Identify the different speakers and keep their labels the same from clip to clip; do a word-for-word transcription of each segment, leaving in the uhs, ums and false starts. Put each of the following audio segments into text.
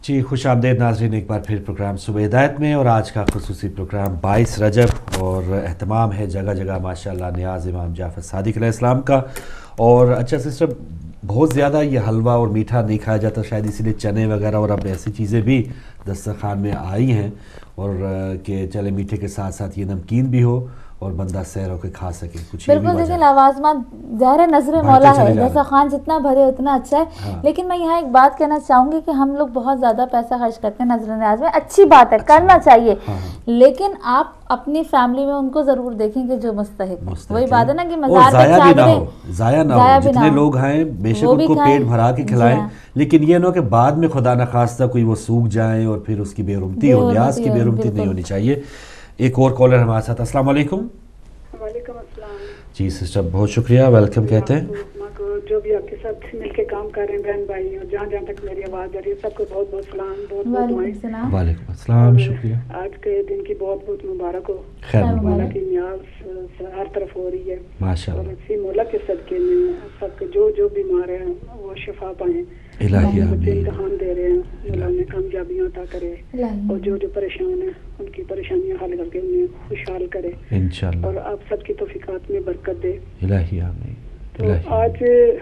Speaker 1: जी खुश आमदेद नाज़रीन एक बार फिर प्रोग्राम सुबह हिदायत में, और आज का खुसूसी प्रोग्राम बाईस रजब और एहतमाम है जगह जगह माशाल्लाह नियाज़ इमाम जाफ़र सादिक अलैहिस्सलाम का। और अच्छा सिस्टर, बहुत ज़्यादा ये हलवा और मीठा नहीं खाया जाता शायद, इसीलिए चने वगैरह और अब ऐसी चीज़ें भी दस्तरखान में आई हैं, और कि चले मीठे के साथ साथ ये नमकीन भी हो और बंदा सैर होकर खा सके। कुछ
Speaker 2: बिल्कुल, देखिए लवाज़मात ज़ाहिर नज़र मौला है, जैसा खान जितना भरे उतना अच्छा है। हाँ। लेकिन मैं यहाँ एक बात कहना चाहूँगी कि हम लोग बहुत ज़्यादा पैसा खर्च करते हैं नजर न्याज में, अच्छी बात है, अच्छा, करना चाहिए। हाँ। लेकिन आप अपनी फैमिली में उनको ज़रूर देखें कि जो मुस्तहिक, वही बात है ना कि मज़ार पे चादरें
Speaker 1: ज़ाया ना हो, जितने लोग हैं बेशक उनको पेट भरा के खिलाएं, लेकिन ये ना कि बाद में खुदा न खास्ता कोई वो सूख जाए और फिर उसकी बेरुमती हो, न्याज की बेरुमती नहीं होनी चाहिए। एक और कॉलर हमारे साथ। अस्सलाम वालेकुम।
Speaker 3: वालेकुम अस्सलाम।
Speaker 1: जी सिस्टर बहुत शुक्रिया, वेलकम कहते हैं।
Speaker 3: जो भी आपके साथ मिलके काम कर रहे हैं बहन भाई, और जहाँ जहाँ तक मेरी आवाज़ आ रही है सबको बहुत बहुत सलाम, बहुत बहुत दुआएं।
Speaker 1: वालेकुम अस्सलाम, शुक्रिया।
Speaker 3: आज के दिन की बहुत बहुत मुबारक हो,
Speaker 1: खैर
Speaker 3: मुबारक की न्याज हर तरफ हो रही है
Speaker 1: माशाअल्लाह।
Speaker 3: और इसी मौला के सदके में सबके जो जो बीमार हैं वो शिफा पाएं,
Speaker 1: इलाही आमीन।
Speaker 3: इम्तिहान दे रहे हैं, मौला ने कामयाबियाँ अता करे, और जो जो परेशान हैं उनकी परेशानियाँ हल करके उन्हें खुशहाल करे इंशाअल्लाह, और आप सबकी तौफीकात में बरकत दे, इलाही आमीन। तो आज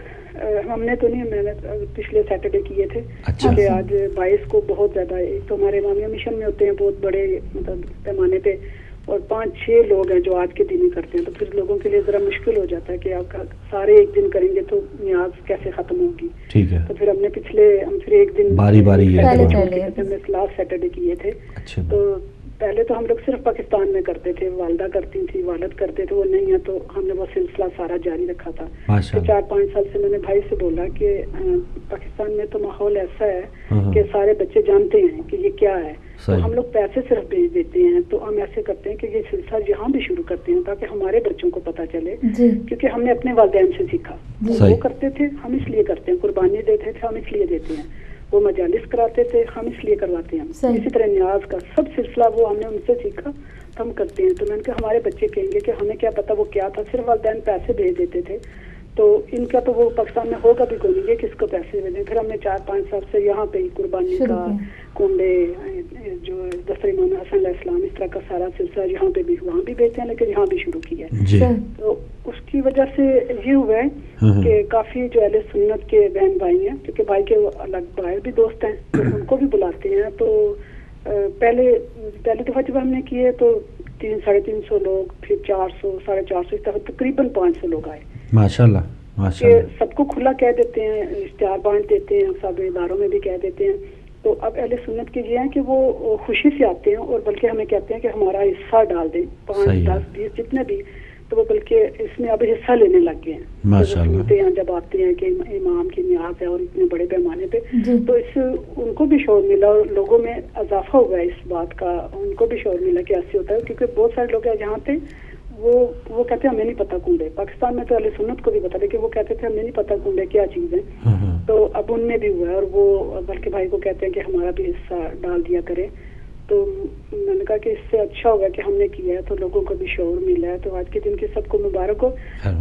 Speaker 3: हमने तो नहीं, मैंने पिछले सैटरडे किए थे। अच्छा। कि आज बाईस को बहुत ज़्यादा, एक तो हमारे इमामिया मिशन में होते हैं बहुत बड़े मतलब पैमाने पे, और पाँच छः लोग हैं जो आज के दिन ही करते हैं, तो फिर लोगों के लिए ज़रा मुश्किल हो जाता है कि आप सारे एक दिन करेंगे तो न्याज कैसे ख़त्म होगी। ठीक है। तो फिर हमने पिछले हम फिर एक दिन बारी बारी हमने लास्ट सैटरडे किए थे। अच्छा। तो पहले तो हम लोग सिर्फ पाकिस्तान में करते थे, वालदा करती थी, वालद करते थे, वो नहीं है तो हमने वो सिलसिला सारा जारी रखा था। तो चार पाँच साल से मैंने भाई से बोला कि पाकिस्तान में तो माहौल ऐसा है कि सारे बच्चे जानते हैं कि ये क्या है, तो हम लोग पैसे सिर्फ भेज देते हैं, तो हम ऐसे करते हैं कि ये सिलसिला यहाँ भी शुरू करते हैं ताकि हमारे बच्चों को पता चले, क्योंकि हमने अपने वालिदैन से सीखा, वो करते थे हम इसलिए करते हैं, कुर्बानी देते थे हम इसलिए देते हैं, वो मजालिस कराते थे हम इसलिए करवाते हैं, इसी तरह न्याज का सब सिलसिला वो हमने उनसे सीखा तो हम करते हैं। तो मैंने कहा हमारे बच्चे कहेंगे कि हमें क्या पता वो क्या था, सिर्फ वालिदैन पैसे भेज देते थे, तो इनका तो वो पाकिस्तान में होगा भी कोई नहीं, ये किसको पैसे भेजें। फिर हमने चार पाँच साल से यहाँ पे ही कुर्बानी का, कुंडे, जो दफ्तर इमाम हसन अलैहिस्सलाम, इस तरह का सारा सिलसिला यहाँ पे भी, वहाँ भी भेजते हैं लेकिन यहाँ भी शुरू किया है। तो उसकी वजह से ये हुआ है कि काफ़ी जो अहले सुन्नत के बहन भाई हैं, क्योंकि भाई के अलग बाहर भी दोस्त हैं तो उनको भी बुलाते हैं। तो पहले पहली दफ़ा जब हमने किए तो तीन साढ़े तीन सौ लोग, फिर चार सौ साढ़े चार सौ, इस तरह तकरीबन पाँच सौ लोग आए माशाल्लाह माशाल्लाह। सबको खुला कह देते हैं, इश्तिहार बांट देते हैं, सब इदारों में भी कह देते हैं। तो अब अहले सुन्नत के ये हैं कि वो खुशी से आते हैं और बल्कि हमें कहते हैं कि हमारा हिस्सा डाल दें, पाँच दस बीस जितने भी, तो वो बल्कि इसमें अब हिस्सा लेने लग गए हैं माशाल्लाह। यहाँ जब आते हैं कि इमाम की न्याज है और इतने बड़े पैमाने पे, तो इससे उनको भी शौर मिला और लोगों में इजाफा हुआ है इस बात का, उनको भी शौर मिला कि ऐसे होता है, क्योंकि बहुत सारे लोग यहाँ थे वो वो कहते हैं हमें नहीं पता कुंडे, पाकिस्तान में तो अहले सुन्नत को भी पता, लेकिन वो कहते थे हमें नहीं पता कुंडे क्या चीज़ है। तो अब उनमें भी हुआ है और वो बल्कि भाई को कहते हैं कि हमारा भी हिस्सा डाल दिया करें। तो मैंने कहा कि इससे अच्छा होगा कि हमने किया है तो लोगों को भी शौर मिला है। तो आज के दिन की सबको मुबारक हो।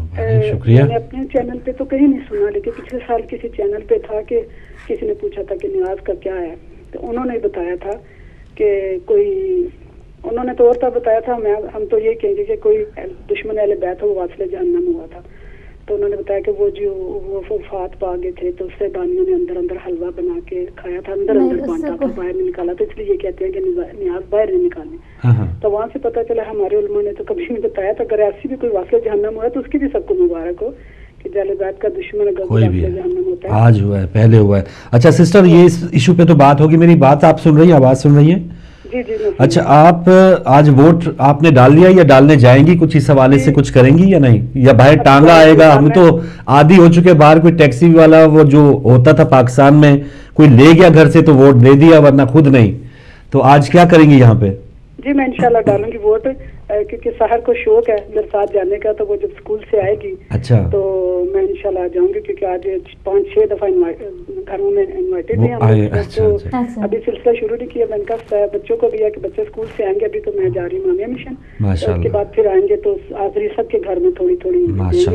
Speaker 3: मैंने अपने चैनल पे तो कहीं नहीं सुना, लेकिन पिछले साल किसी चैनल पे था कि किसी ने पूछा था कि न्याज का क्या है, तो उन्होंने बताया था कि कोई, उन्होंने तो और था बताया था, मैं हम तो ये कहेंगे कि कोई दुश्मन अहले बैत हो वो वासले जहन्नम हुआ था। तो उन्होंने बताया कि वो जो वो वफात पा गए थे तो उससे दानियों ने अंदर अंदर हलवा बना के खाया था, अंदर अंदर बांटा था, बाहर नहीं निकाला, तो इसलिए ये कहते हैं कि न्याज बाहर नहीं निकालने। तो वहाँ से पता चला हमारे उलमा ने तो कभी नहीं बताया था, अगर ऐसी भी कोई वासले जहन्नम हुआ तो उसकी भी सबको मुबारक हो कि जालिबात का दुश्मन अगर वासले जहन्नम होता है।
Speaker 1: आज हुआ है, पहले हुआ है। अच्छा सिस्टर, ये इस इशू पे तो बात होगी, मेरी बात आप सुन रही हैं, आवाज़ सुन रही हैं?
Speaker 3: जी जी।
Speaker 1: अच्छा, आप आज वोट आपने डाल दिया या डालने जाएंगी, कुछ इस हवाले से कुछ करेंगी या नहीं, या बाहर टांगा आएगा? हम तो आदी हो चुके, बाहर कोई टैक्सी वाला वो जो होता था पाकिस्तान में, कोई ले गया घर से तो वोट दे दिया वरना खुद नहीं, तो आज क्या करेंगी यहाँ पे?
Speaker 3: जी मैं इंशाल्लाह डालूंगी वोट। کیونکہ سحر کو شوق ہے میرے ساتھ جانے کا, تو وہ جب اسکول سے آئے گی
Speaker 1: اچھا تو
Speaker 3: میں انشاءاللہ آ جاؤں گی, کیونکہ آج پانچ چھ دفعہ گھروں میں انوائٹیڈ ہیں ہم, تو ابھی سلسلہ شروع نہیں کیا. میں نے کہا بچوں کو بھی ہے کہ بچے اسکول سے آئیں گے, ابھی تو میں جا رہی ہوں مامیہ مشن, اس کے بعد پھر آئیں گے تو حاضری سب کے گھر میں تھوڑی تھوڑی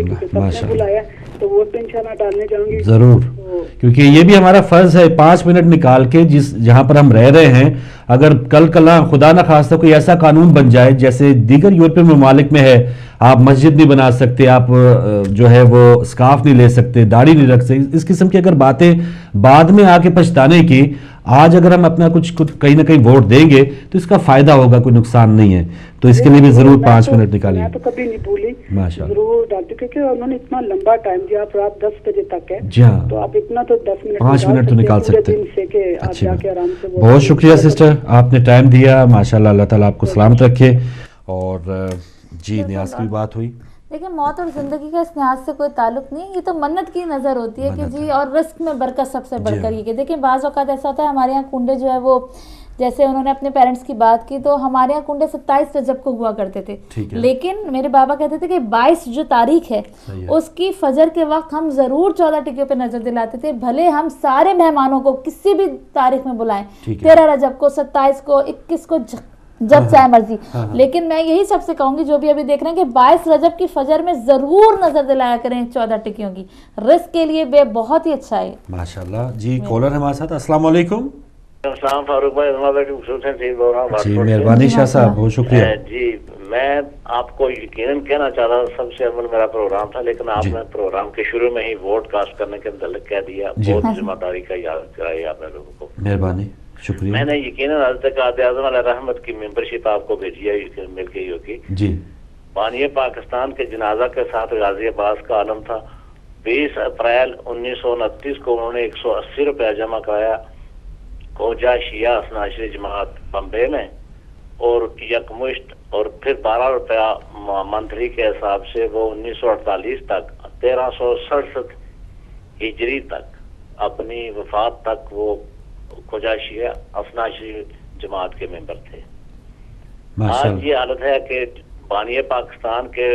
Speaker 3: بلایا, تو ووٹ بھی انشاءاللہ ڈالنے جاؤں گی
Speaker 1: ضرور, کیونکہ یہ بھی ہمارا فرض ہے پانچ منٹ نکال کے جس جہاں پر ہم رہ رہے ہیں, اگر کل کلا خدا نہ خواستہ کوئی ایسا قانون بن جائے جیسے دیگر یورپین ممالک میں ہے, آپ مسجد نہیں بنا سکتے, آپ جو ہے وہ سکارف نہیں لے سکتے, داڑھی نہیں رکھ سکتے, اس قسم کی اگر باتیں بعد میں آ کے پچھتانے کی, آج اگر ہم اپنا کچھ کہیں نہ کہیں ووٹ دیں گے تو اس کا فائدہ ہوگا, کوئی نقصان نہیں ہے, تو اس کے لیے بھی ضرور پانچ منٹ نکالیے.
Speaker 3: میں تو کبھی نہیں بھولی,
Speaker 1: ماشاءاللہ
Speaker 3: ضرور ڈالتی, کیونکہ انہوں نے اتنا لمبا ٹائم دیا, آپ رات دس بجے تک ہے,
Speaker 1: جی ہاں,
Speaker 3: تو آپ اتنا تو دس منٹ
Speaker 1: پانچ منٹ تو نکال سکتے
Speaker 3: ہیں.
Speaker 1: اچھی بات, بہت شکریہ سسٹر, آپ نے ٹائم دیا, ماشاءاللہ, اللہ تعالیٰ آپ کو سلامت رکھے. اور جی نیاز کی بات ہوئی,
Speaker 2: دیکھیں موت اور زندگی کا اس نیاز سے کوئی تعلق نہیں, یہ تو منت کی نظر ہوتی ہے کہ جی, اور رزق میں برکت سب سے بڑھ کر یہ کہ دیکھیں بعض اوقات ایسا ہوتا ہے ہمارے یہاں کنڈے جو ہے وہ, جیسے انہوں نے اپنے پیرنٹس کی بات کی, تو ہمارے یہاں کنڈے ستائیس رجب کو ہوا کرتے تھے, لیکن میرے بابا کہتے تھے کہ بائیس جو تاریخ ہے اس کی فجر کے وقت ہم ضرور چودہ ٹکیوں پہ نظر دلاتے تھے, بھلے ہم سارے مہمانوں کو کسی بھی تاریخ میں بلائیں, تیرہ رجب کو, ستائیس کو, اکیس کو, جب چاہے مرضی, لیکن میں یہی سب سے کہوں گی جو بھی ابھی دیکھ رہے ہیں کہ بائیس رجب کی فجر میں ضرور نظر دلایا کریں چودہ ٹکیوں کی, رزق کے لیے بے بہت ہی اچھا ہے.
Speaker 1: ماشاءاللہ. جی کالر ہمارے ساتھ, السلام علیکم.
Speaker 4: السلام فاروق بھائی, بول رہا ہوں.
Speaker 1: جی مہربانی شاہ صاحب, بہت شکریہ.
Speaker 4: جی میں آپ کو یقیناً کہنا چاہ رہا ہوں, سب سے اول میرا پروگرام تھا, لیکن آپ نے پروگرام کے شروع میں ہی ووٹ کاسٹ کرنے کے متعلق کہہ دیا, بہت ذمہ داری کا یاد کرائی آپ نے لوگوں کو,
Speaker 1: مہربانی, شکریہ.
Speaker 4: میں نے یقیناً حضرت قائد اعظم علیہ رحمت کی ممبرشپ آپ کو بھیجی ہے, مل گئی ہوگی.
Speaker 1: جی
Speaker 4: بانی پاکستان کے جنازہ کے ساتھ غازی عباس کا عالم تھا. بیس اپریل انیس سو انتیس کو انہوں نے ایک سو اسی روپیہ جمع کرایا کوجا شیعہ اثناشری جماعت بمبے میں, اور یکمشت, اور پھر بارہ روپیہ منتھلی کے حساب سے وہ انیس سو اڑتالیس تک, تیرہ سو سڑسٹھ ہجری تک, اپنی وفات تک وہ کوجا شیعہ اثناشری جماعت کے ممبر تھے. آج یہ حالت ہے کہ بانی پاکستان کے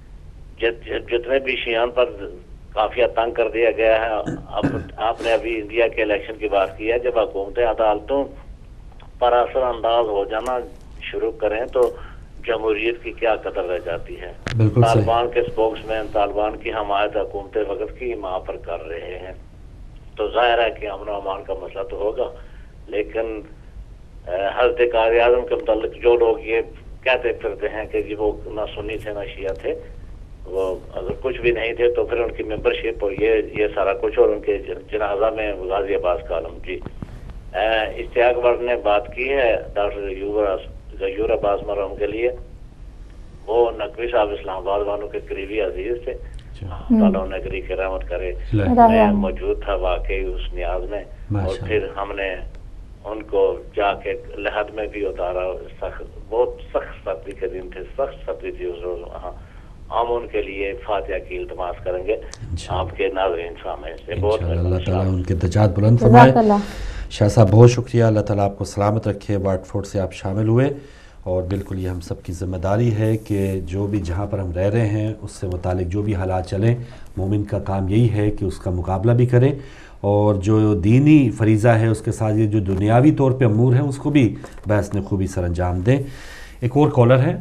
Speaker 4: جتنے بھی شیعان پر کافی تنگ کر دیا گیا ہے. اب آپ نے ابھی انڈیا کے الیکشن کی بات کی ہے, جب حکومتیں عدالتوں پر اثر انداز ہو جانا شروع کریں تو جمہوریت کی کیا قدر رہ جاتی ہے. طالبان کے سپوکس مین طالبان کی حمایت حکومت وقت کی ماں پر کر رہے ہیں, تو ظاہر ہے کہ امن و امان کا مسئلہ تو ہوگا, لیکن حضرت قائد اعظم کے متعلق جو لوگ یہ کہتے پھرتے ہیں کہ وہ نہ سنی تھے نہ شیعہ تھے, وہ اگر کچھ بھی نہیں تھے تو پھر ان کی ممبرشپ اور یہ یہ سارا کچھ, اور ان کے جنازہ میں غازی عباس کا عالم. جی اشتیاق ورد نے بات کی ہے ڈاکٹر غیور عباس مرحوم کے لیے, وہ نقوی صاحب اسلام آباد والوں کے قریبی عزیز تھے, تعالیٰ انہیں نگری کی رحمت کرے. میں موجود تھا واقعی اس نیاز میں, اور پھر ہم نے ان کو جا کے لحد میں بھی اتارا, سخت بہت سخت سردی کے دن تھے, سخت سردی تھی اس روز وہاں. ہم ان کے لیے فاتحہ کی التماس کریں گے آپ کے ناظرین سامنے سے. بہت
Speaker 1: اللہ تعالیٰ ان کے درجات بلند فرمائے. شاہ صاحب بہت شکریہ, اللہ تعالیٰ آپ کو سلامت رکھے. واٹ فورڈ سے آپ شامل ہوئے, اور بالکل یہ ہم سب کی ذمہ داری ہے کہ جو بھی جہاں پر ہم رہ رہے ہیں اس سے متعلق جو بھی حالات چلیں, مومن کا کام یہی ہے کہ اس کا مقابلہ بھی کرے, اور جو دینی فریضہ ہے اس کے ساتھ یہ جو دنیاوی طور پہ امور ہیں اس کو بھی بحسن خوبی سر انجام دیں. ایک اور کالر ہے.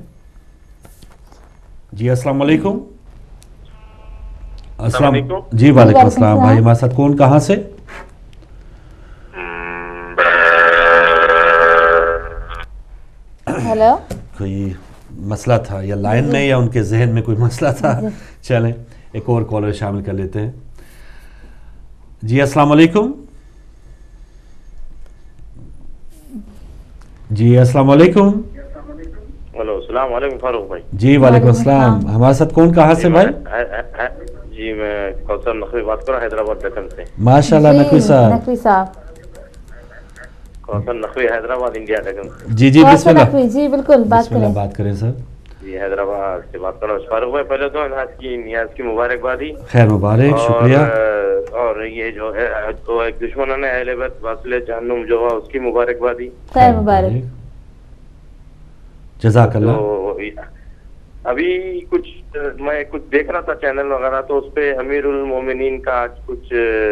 Speaker 1: جی السلام علیکم. السلام علیکم. جی وعلیکم السلام. بھائی ہمارے ساتھ کون, کہاں سے؟
Speaker 2: ہیلو,
Speaker 1: کوئی مسئلہ تھا یا لائن میں یا ان کے ذہن میں کوئی مسئلہ تھا. چلیں ایک اور کالر شامل کر لیتے ہیں. جی السلام علیکم. جی السلام علیکم.
Speaker 4: ہلو, السلام علیکم فاروق بھائی.
Speaker 1: جی وعلیکم السلام. ہمارے ساتھ کون, کہاں سے بھائی؟
Speaker 4: جی میں کوثر نقوی بات کر رہا ہوں حیدرآباد دکن سے.
Speaker 1: ماشاءاللہ نقوی صاحب.
Speaker 2: نقوی صاحب.
Speaker 4: کوثر نقوی حیدرآباد انڈیا دکن.
Speaker 1: جی جی بسم اللہ.
Speaker 2: جی بالکل بات کریں.
Speaker 1: بات کریں سر.
Speaker 4: جی حیدرآباد سے بات کر رہا ہوں فاروق بھائی. پہلے تو نیاز کی نیاز کی مبارکبادی.
Speaker 1: خیر مبارک, شکریہ.
Speaker 4: اور یہ جو ہے تو ایک دشمنوں نے اہل بیت واصل جہنم جو ہے اس کی مبارکبادی.
Speaker 2: خیر مبارک.
Speaker 1: جزاک اللہ.
Speaker 5: ابھی کچھ میں کچھ دیکھ رہا تھا چینل وغیرہ, تو اس پہ امیر المومنین کا کچھ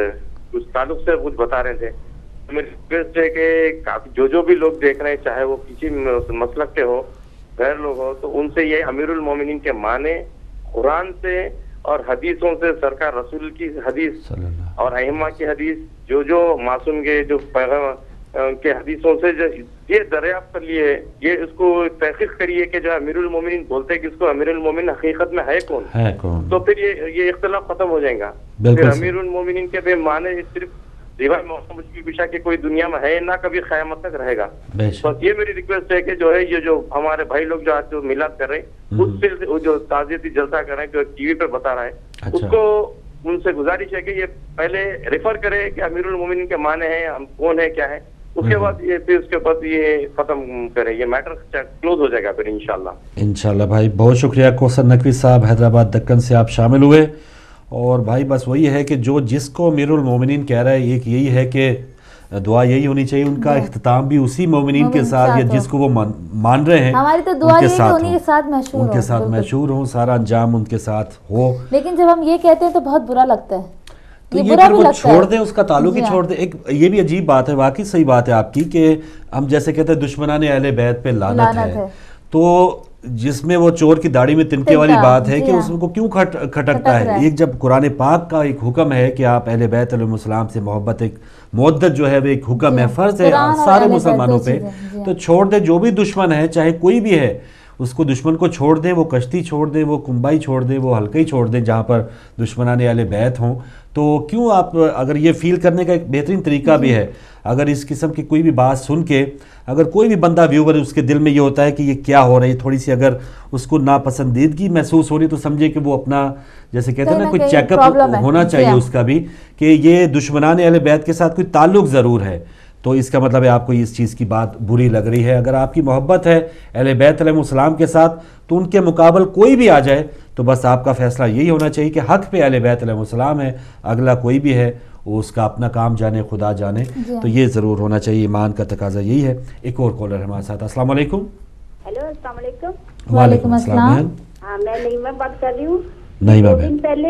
Speaker 5: کچھ تعلق سے کچھ بتا رہے تھے. میری ریکویسٹ ہے کہ جو جو بھی لوگ دیکھ رہے ہیں, چاہے وہ کسی مسلک کے ہو, غیر لوگ ہو, تو ان سے یہ امیر المومنین کے معنی قرآن سے اور حدیثوں سے, سرکار رسول کی حدیث اور ائمہ کی حدیث, جو جو معصوم کے جو پیغام کے حدیثوں سے جو یہ دریافت کر لیے, یہ اس کو تحقیق کریے کہ جو امیر المومنین بولتے ہیں کہ اس کو امیر المومنین حقیقت میں ہے کون
Speaker 1: ہے کون,
Speaker 5: تو پھر یہ یہ اختلاف ختم ہو جائے گا. پھر امیر المومنین کے بے معنی صرف سوائے محمد کی بشا کے کوئی دنیا میں ہے نہ, کبھی قیامت تک رہے گا. بس یہ میری ریکویسٹ ہے کہ جو ہے یہ جو ہمارے بھائی لوگ جو آج جو میلاد کر رہے ہیں, اس سے جو تعزیتی جلسہ کر رہے ہیں, جو ٹی وی پہ بتا رہا ہے, اس کو ان سے گزارش ہے کہ یہ پہلے ریفر کرے کہ امیر المومنین کے معنی ہیں, ہم کون ہے, کیا ہے, اس کے بعد یہ پھر اس کے بعد یہ ختم کرے, یہ میٹر کلوز ہو جائے گا پھر انشاءاللہ.
Speaker 1: انشاءاللہ بھائی بہت شکریہ. کوثر نقوی صاحب حیدرآباد دکن سے آپ شامل ہوئے. اور بھائی بس وہی ہے کہ جو جس کو امیر المومنین کہہ رہا ہے, ایک یہی ہے کہ دعا یہی ہونی چاہیے ان کا اختتام بھی اسی مومنین کے ساتھ, یا جس کو وہ مان رہے ہیں
Speaker 2: ہماری تو دعا یہی کہ انہی کے ساتھ مشہور ہو,
Speaker 1: ان کے ساتھ مشہور ہوں, سارا انجام ان کے ساتھ ہو.
Speaker 2: لیکن جب ہم یہ کہتے ہیں تو بہت برا لگتا ہے,
Speaker 1: تو یہ پھر وہ چھوڑ دیں, اس کا تعلق ہی چھوڑ دیں. ایک یہ بھی عجیب بات ہے, واقعی صحیح بات ہے آپ کی, کہ ہم جیسے کہتے ہیں دشمنان اہل بیت پہ لعنت ہے, تو جس میں وہ چور کی داڑھی میں تنکے والی بات ہے کہ اس کو کیوں کھٹکتا ہے. ایک جب قرآن پاک کا ایک حکم ہے کہ آپ اہل بیت علیہ السلام سے محبت, ایک مودت جو ہے وہ ایک حکم ہے, فرض ہے سارے مسلمانوں پہ, تو چھوڑ دے. جو بھی دشمن ہے, چاہے کوئی بھی ہے, اس کو دشمن کو چھوڑ دیں, وہ کشتی چھوڑ دیں, وہ کنبائی چھوڑ دیں, وہ حلقے ہی چھوڑ دیں جہاں پر دشمنان اہل بیت ہوں. تو کیوں آپ, اگر یہ فیل کرنے کا ایک بہترین طریقہ بھی ہے, اگر اس قسم کی کوئی بھی بات سن کے اگر کوئی بھی بندہ ویور اس کے دل میں یہ ہوتا ہے کہ یہ کیا ہو رہا ہے, تھوڑی سی اگر اس کو ناپسندیدگی محسوس ہو رہی, تو سمجھے کہ وہ اپنا جیسے کہتے ہیں نا کوئی چیک اپ ہونا چاہیے اس کا بھی, کہ یہ دشمنان اہل بیت کے ساتھ کوئی تعلق ضرور ہے. تو اس کا مطلب ہے آپ کو اس چیز کی بات بری لگ رہی ہے. اگر آپ کی محبت ہے اہل بیت علیہ السلام کے ساتھ, تو ان کے مقابل کوئی بھی آ جائے تو بس آپ کا فیصلہ یہی ہونا چاہیے کہ حق پہ اہل بیت علیہ السلام ہے, اگلا کوئی بھی ہے وہ اس کا اپنا کام جانے, خدا جانے. تو یہ ضرور ہونا چاہیے, ایمان کا تقاضا یہی ہے. ایک اور کالر ہمارے ساتھ. السلام علیکم.
Speaker 6: ہیلو السلام علیکم.
Speaker 1: وعلیکم السلام.
Speaker 6: ہاں میں نعیمہ بات کر رہی ہوں.
Speaker 1: نہیں
Speaker 6: دو دن پہلے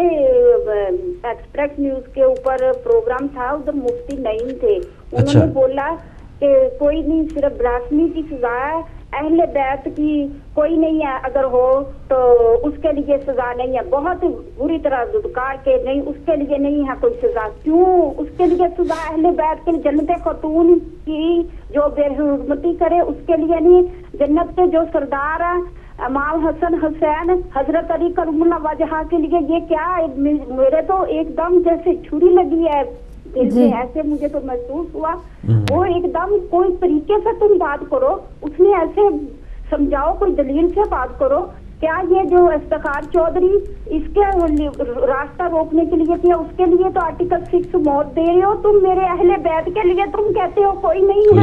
Speaker 6: ایکسپریس نیوز کے اوپر پروگرام تھا, ادھر مفتی نعیم تھے, انہوں نے بولا کہ کوئی نہیں, صرف براسمی کی سزا ہے, اہل بیت کی کوئی نہیں ہے, اگر ہو تو اس کے لیے سزا نہیں ہے, بہت بری طرح دھتکار کے نہیں, اس کے لیے نہیں ہے کوئی سزا. کیوں اس کے لیے سزا اہل بیت کے جنت خاتون کی جو بے حرمتی کرے اس کے لیے نہیں, جنت کے جو سردار ہیں امام حسن حسین حضرت علی کرم اللہ وجہہ کے لیے یہ کیا ہے. میرے تو ایک دم جیسے چھری لگی ہے, ایسے مجھے تو محسوس ہوا. وہ ایک دم کوئی طریقے سے تم بات کرو, اس نے ایسے سمجھاؤ, کوئی دلیل سے بات کرو. کیا یہ جو افتخار چودھری اس کے راستہ روکنے کے لیے کیا, اس کے لیے تو آرٹیکل سکس موت دے رہے ہو تم, میرے اہل بیت کے لیے تم کہتے ہو کوئی نہیں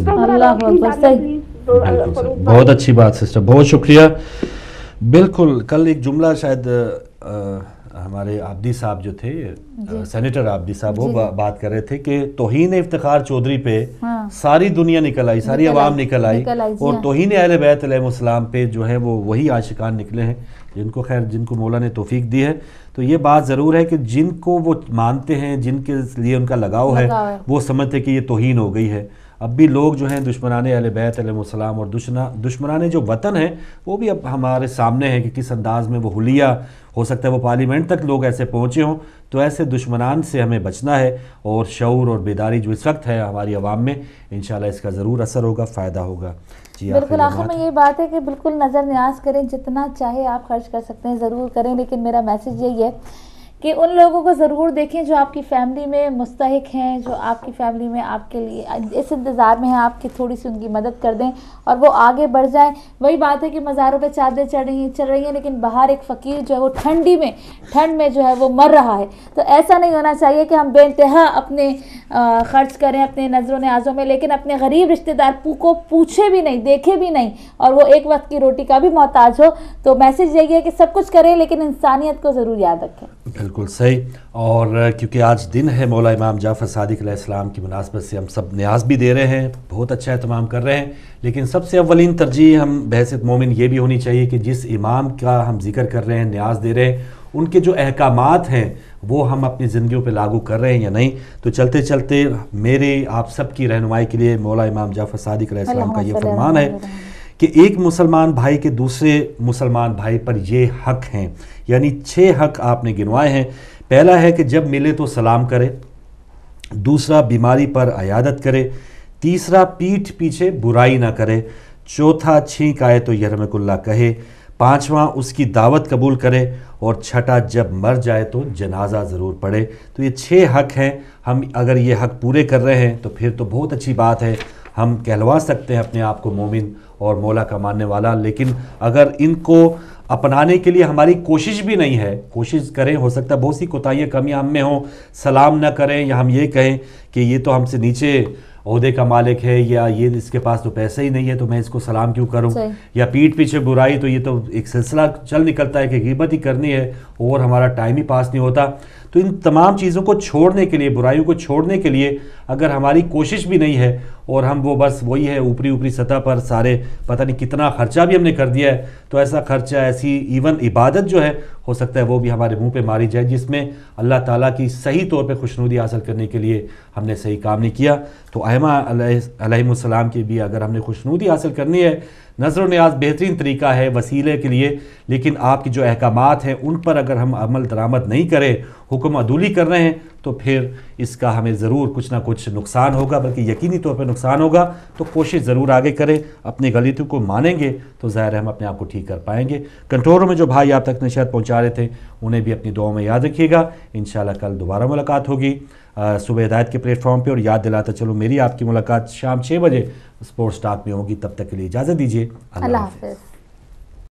Speaker 6: ہے.
Speaker 1: بہت اچھی بات سسٹر, بہت شکریہ. بالکل کل ایک جملہ شاید ہمارے عابدی صاحب جو تھے, سینیٹر عابدی صاحب, وہ بات کر رہے تھے کہ توہین افتخار چودھری پہ ساری دنیا نکل آئی, ساری عوام نکل آئی, اور توہین اہل بیت علیہ السلام پہ جو ہے وہ وہی عاشقان نکلے ہیں جن کو خیر جن کو مولا نے توفیق دی ہے. تو یہ بات ضرور ہے کہ جن کو وہ مانتے ہیں, جن کے لیے ان کا لگاؤ ہے, وہ سمجھتے ہیں کہ یہ توہین ہو گئی ہے. اب بھی لوگ جو ہیں دشمنان اہل بیت علیہ السلام اور دشمنان جو وطن ہیں وہ بھی اب ہمارے سامنے ہے کہ کس انداز میں وہ حلیہ, ہو سکتا ہے وہ پارلیمنٹ تک لوگ ایسے پہنچے ہوں. تو ایسے دشمنان سے ہمیں بچنا ہے, اور شعور اور بیداری جو اس وقت ہے ہماری عوام میں, انشاءاللہ اس کا ضرور اثر ہوگا, فائدہ ہوگا. جی
Speaker 2: بالکل آخر میں یہ بات ہے کہ بالکل نظر نیاز کریں, جتنا چاہے آپ خرچ کر سکتے ہیں ضرور کریں, لیکن میرا میسیج یہی ہے کہ ان لوگوں کو ضرور دیکھیں جو آپ کی فیملی میں مستحق ہیں, جو آپ کی فیملی میں آپ کے لیے اس انتظار میں ہیں, آپ کی تھوڑی سی ان کی مدد کر دیں اور وہ آگے بڑھ جائیں. وہی بات ہے کہ مزاروں پہ چادریں چڑھ رہی ہیں چل رہی ہیں, لیکن باہر ایک فقیر جو ہے وہ ٹھنڈی میں ٹھنڈ میں جو ہے وہ مر رہا ہے. تو ایسا نہیں ہونا چاہیے کہ ہم بے انتہا اپنے خرچ کریں اپنے نظر و نیازوں میں, لیکن اپنے غریب رشتہ دار کو پوچھے بھی نہیں, دیکھے بھی نہیں, اور وہ ایک وقت کی روٹی کا بھی محتاج ہو. تو میسیج یہی ہے کہ سب کچھ کریں لیکن انسانیت کو ضرور یاد رکھیں.
Speaker 1: بالکل صحیح. اور کیونکہ آج دن ہے مولا امام جعفر صادق علیہ السلام کی مناسبت سے ہم سب نیاز بھی دے رہے ہیں, بہت اچھا اہتمام کر رہے ہیں, لیکن سب سے اولین ترجیح ہم بحیثیت مومن یہ بھی ہونی چاہیے کہ جس امام کا ہم ذکر کر رہے ہیں, نیاز دے رہے ہیں, ان کے جو احکامات ہیں وہ ہم اپنی زندگیوں پہ لاگو کر رہے ہیں یا نہیں. تو چلتے چلتے میرے آپ سب کی رہنمائی کے لیے مولا امام جعفر صادق علیہ السلام کا یہ فرمان ہے کہ ایک مسلمان بھائی کے دوسرے مسلمان بھائی پر یہ حق ہیں, یعنی چھ حق آپ نے گنوائے ہیں. پہلا ہے کہ جب ملے تو سلام کرے, دوسرا بیماری پر عیادت کرے, تیسرا پیٹھ پیچھے برائی نہ کرے, چوتھا چھینک آئے تو یرحمک اللہ کہے, پانچواں اس کی دعوت قبول کرے, اور چھٹا جب مر جائے تو جنازہ ضرور پڑھے. تو یہ چھ حق ہیں. ہم اگر یہ حق پورے کر رہے ہیں تو پھر تو بہت اچھی بات ہے, ہم کہلوا سکتے ہیں اپنے آپ کو مومن اور مولا کا ماننے والا. لیکن اگر ان کو اپنانے کے لیے ہماری کوشش بھی نہیں ہے, کوشش کریں, ہو سکتا ہے بہت سی کوتاہیاں کمیاں ہم میں ہوں, سلام نہ کریں یا ہم یہ کہیں کہ یہ تو ہم سے نیچے عہدے کا مالک ہے, یا یہ اس کے پاس تو پیسے ہی نہیں ہے تو میں اس کو سلام کیوں کروں, یا پیٹھ پیچھے برائی, تو یہ تو ایک سلسلہ چل نکلتا ہے کہ غیبت ہی کرنی ہے اور ہمارا ٹائم ہی پاس نہیں ہوتا. تو ان تمام چیزوں کو چھوڑنے کے لیے, برائیوں کو چھوڑنے کے لیے اگر ہماری کوشش بھی نہیں ہے اور ہم وہ بس وہی ہے اوپری اوپری سطح پر سارے پتہ نہیں کتنا خرچہ بھی ہم نے کر دیا ہے, تو ایسا خرچہ, ایسی ایون عبادت جو ہے ہو سکتا ہے وہ بھی ہمارے منہ پہ ماری جائے جس میں اللہ تعالیٰ کی صحیح طور پہ خوشنودی حاصل کرنے کے لیے ہم نے صحیح کام نہیں کیا. تو ائمہ علیہ السلام کی بھی اگر ہم نے خوشنودی حاصل کرنی ہے, نظر و نیاز بہترین طریقہ ہے وسیلے کے لیے, لیکن آپ کی جو احکامات ہیں ان پر اگر ہم عمل درآمد نہیں کریں, حکم عدولی کر رہے ہیں, تو پھر اس کا ہمیں ضرور کچھ نہ کچھ نقصان ہوگا, بلکہ یقینی طور پہ نقصان ہوگا. تو کوشش ضرور آگے کریں, اپنی غلطیوں کو مانیں گے تو ظاہر ہے ہم اپنے آپ کو ٹھیک کر پائیں گے. کنٹرولوں میں جو بھائی آپ تک نشریات پہنچا رہے تھے انہیں بھی اپنی دعاؤں میں یاد رکھیے گا. انشاءاللہ کل دوبارہ ملاقات ہوگی صبح ہدایت کے پلیٹ فارم پہ, اور یاد دلاتا چلو میری آپ کی ملاقات شام چھ بجے اسپورٹس ٹاک میں ہوگی. تب تک کے لیے اجازت دیجیے, اللہ حافظ.